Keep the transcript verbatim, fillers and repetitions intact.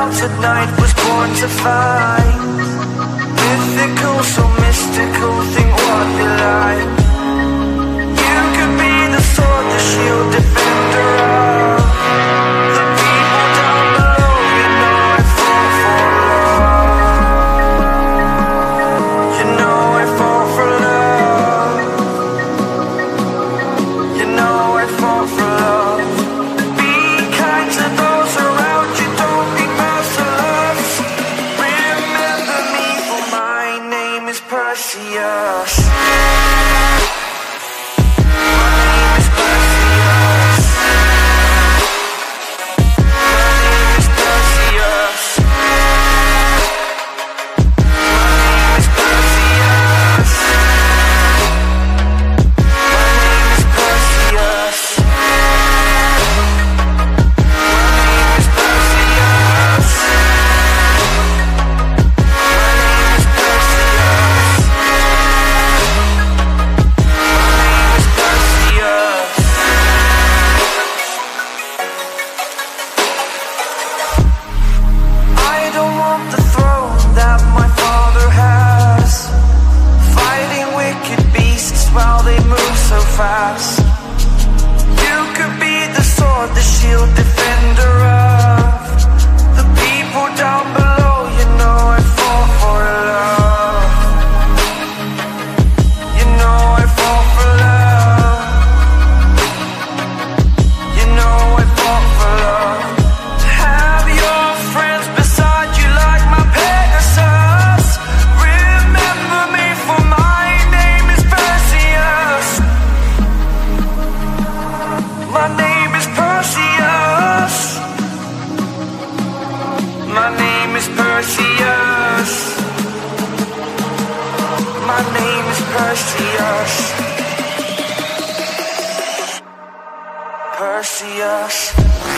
clouds at night was born to find. Mythical, so mystical, think what you like. You could be the sword, the shield, defender of the people down below. You know I fall for love. You know I fall for love. You know I fall for love. Be kind to those around you, don't be merciless. Remember me, for my name is Perseus. While they move so fast, you could be the sword, the shield, defender of the people down below. You know I fall for love. You know I fall for love. You know I fall for love. To have your friends beside you like my Perseus. Remember me, for my name is Perseus. My name is Perseus. My name is Perseus. My name is Perseus. Perseus.